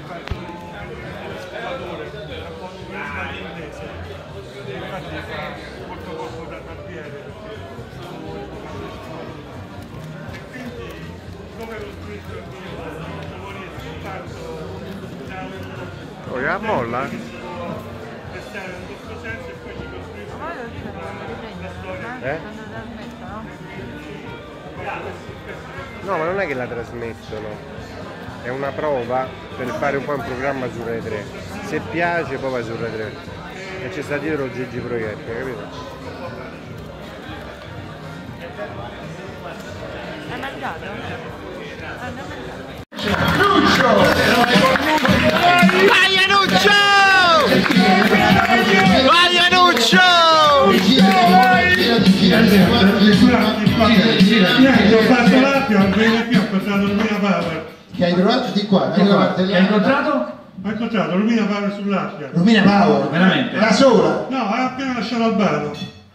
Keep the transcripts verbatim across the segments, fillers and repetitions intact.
fatto lo scavatore, ha fatto una inglese, infatti fa molto corpo da barbiere, e quindi come l'ho scritto il mio lavorista, parto da un... Oh, la molla? Restare in questo senso e poi ci costruisco la storia. Eh? No, ma non è che la trasmettono, è una prova per fare un po' un programma su Rai tre. Se piace poi va su Rai tre. E ci sta dietro Gigi Proietti, capito? Hai mangiato? Hanno mangiato. Vai Anuccio! Vai Anuccio! Ho fatto l'appio, al venerdì ho incontrato Lumina Power. Che hai trovato di qua? Che hai incontrato? Ho incontrato Lumina Power sull'Appia. Lumina Power, Veramente? da sola? No, ha appena lasciato Albano.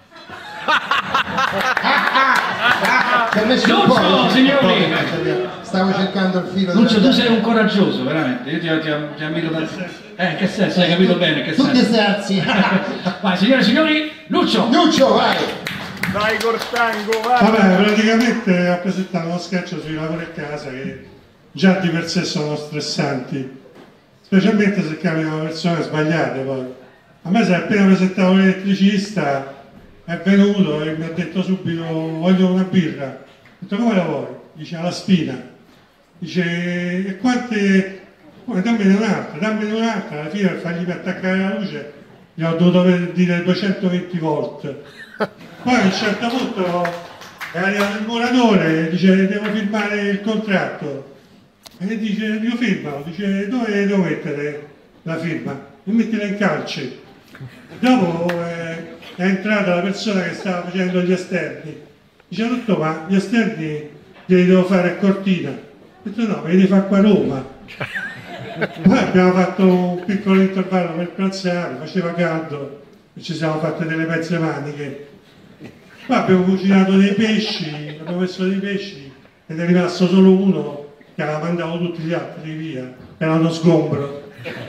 Ci ha messo un Lucio, po', signori! stavo cercando il filo. Lucio, della... tu sei un coraggioso, veramente. Io ti, ti, ti ammiro da... Eh, in che senso? Hai capito bene? Che Tutti senso? eserzi. Vai, signore e signori, Lucio! Lucio, vai! Vai Cortango, vai! Vabbè, praticamente ho presentato uno sketch sui lavori a casa che già di per sé sono stressanti, specialmente se capitano persone sbagliate poi. A me si è appena presentato l'elettricista, è venuto e mi ha detto subito voglio una birra. Ho detto come la vuoi? Dice alla spina. Dice e quante... Come, dammene un'altra, dammene un'altra, alla fine per fargli attaccare la luce gli ho dovuto dire duecentoventi volt. Poi a un certo punto è arrivato il muratore e dice devo firmare il contratto. E dice io firmalo, dice dove devo mettere la firma? E mettila in calce. Dopo eh, è entrata la persona che stava facendo gli esterni. Dice tutto ma gli esterni li devo fare a Cortina. Ho detto no, me li devi fare qua a Roma. Poi abbiamo fatto un piccolo intervallo per pranzare, faceva caldo e ci siamo fatte delle mezze maniche. Poi abbiamo cucinato dei pesci, abbiamo messo dei pesci ed è rimasto solo uno che aveva mandato tutti gli altri via, era uno sgombro.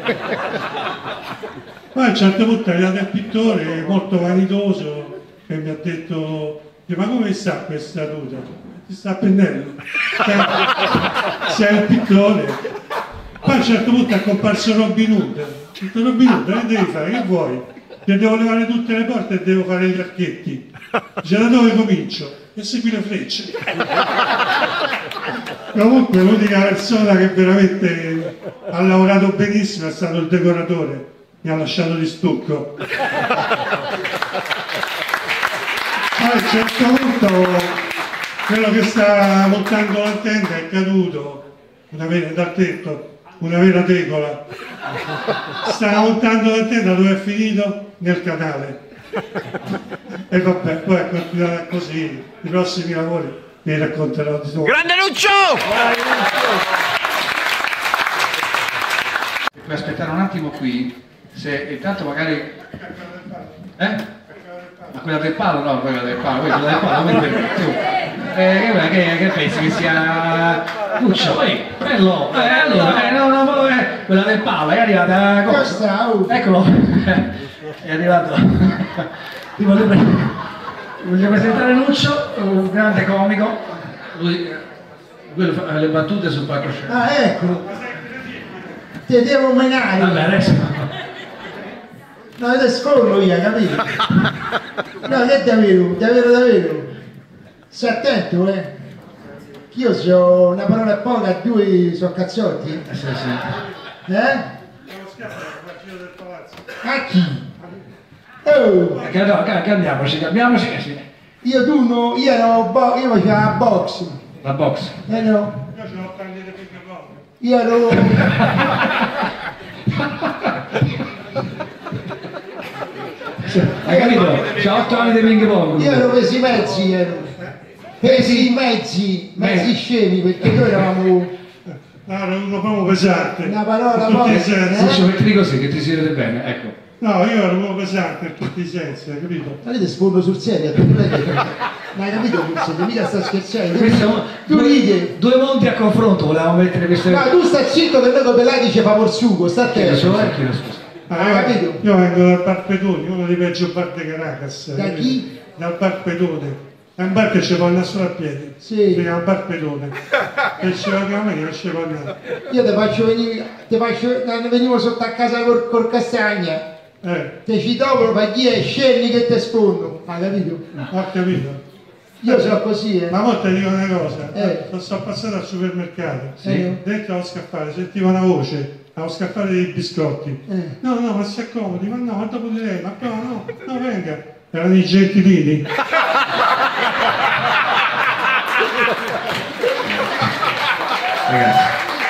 Poi a un certo punto è arrivato il pittore molto vanitoso che mi ha detto ma come sta questa tuta? Ti sta a pennello, sei un pittore. Poi a un certo punto è comparso Robin Hood. Ho detto Robin Hood, che devi fare? Che vuoi? Ti devo levare tutte le porte e devo fare gli archetti. Dice da dove comincio? E segui le frecce. Comunque l'unica persona che veramente ha lavorato benissimo è stato il decoratore. Mi ha lasciato di stucco. Poi a un certo punto quello che sta montando la tenda è caduto una vera, dal tetto. Una vera tegola. Stava montando la tenda, dove è finito? Nel canale. E vabbè, poi è continuata così. I prossimi lavori vi racconterò di nuovo. Grande Lucio! Puoi aspettare un attimo qui, se intanto magari... Eh? Ma quella del palo? No, quella del palo, quella del palo, quella tu. Eh, che, che, che pensi che sia Lucio? Ehi, bello! Eh, allora, eh, no, no, eh, quella del palo, è arrivata... Costa, uh. Eccolo! È arrivato... Ti voglio, voglio presentare Lucio, un grande comico. Lui, lui fa le battute sul palcoscenico. Ah, ecco! Ti devo menare! Vabbè, adesso... No, adesso scorro io, capito? No, che davvero, davvero, davvero. Stai attento, eh. Io so una parola e poca, a due sono cazzotti. Eh, sì, sì. Eh? Del palazzo. A chi? Oh! Eh, no, cambiamoci, cambiamoci. Eh, sì. Io tu no, io ero, bo io facevo la box. La box. Eh no. Io ce l'ho tagliate più poco. Io ero... Hai capito? C'ha otto anni di ping pong. Io ero pesi mezzi, ero. Pesi mezzi, mezzi scemi, perché noi eravamo... No, era uno proprio pesante. Una parola in tutti i poi, sensi. eh? Lucio, mettili così che ti si vede bene, ecco. No, io ero proprio pesante in tutti i sensi, hai capito? Avete sfondo sul serio, Ma hai capito Puzzo? Che mica sta scherzando. Questo- Tu ridi. Due mondi a confronto, volevamo mettere queste... Ma tu stai zitto che noi con Pelati ci famo il sugo, sta a Chiedo te. scusa, chiedo scusa. Hai capito? Io vengo dal Bar Pedoni, uno dei peggio bar di Caracas. Da chi? Dal Bar Pedone. È un bar che ci fanno solo a piedi. Sì. Si chiama Bar Pedone. E ci va a me che non ci fa andare. Io ti faccio venire, ti faccio, quando venivo sotto a casa col, col Castagna, Eh, te citopolo, paghi e scendi che te sponno, hai capito? ho capito. Io sono così, eh. Ma ora ti dico una cosa, Eh. sono sono passato al supermercato, Sì. dentro allo scaffale, sentivo una voce, allo scaffale dei biscotti. Eh. No, no, ma si accomodi, ma no, ma dopo di lei, ma no, no, no, venga. Erano i gentilini. Ragazzi,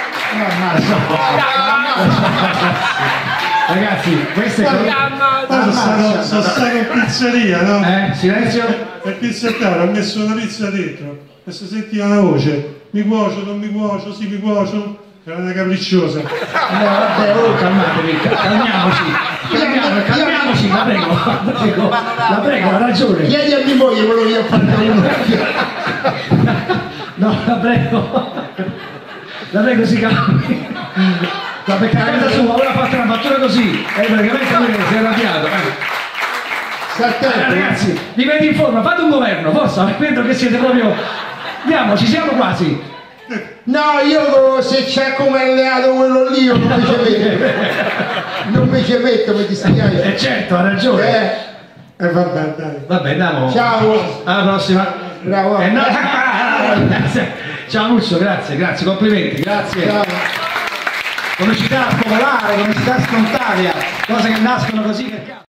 ragazzi, queste cose... Poi sono stato, sono stato in pizzeria, no? Eh, silenzio. E il pizzettaro ha messo una pizza dentro e si sentiva una voce, mi cuocio, non mi cuocio, sì mi cuocio, era una capricciosa. No, vabbè, oh, Calmatevi, calmiamoci, calmiamoci, calmiamoci, la prego, la prego, la prego, ha ragione. chiedi a mia moglie quello che io ho fatto. No, la prego, la prego si calmi. No, perché a casa sua ora ha fatto una battuta così e praticamente lui si è arrabbiato. Eh. Sta Eh, attento. ragazzi, vi metti in forma, fate un governo, forza, vedo che siete proprio... Andiamo, ci siamo quasi. No, io se c'è come alleato quello lì, io non mi ci metto. Non mi ci metto, mi dispiace. Eh certo, ha ragione. Eh, E vabbè, dai. Vabbè, andiamo. ciao. Alla prossima. Bravo. Eh, no. Ciao Muccio, grazie, grazie, complimenti, grazie. Ciao. Comicità popolare, comicità spontanea, cose che nascono così che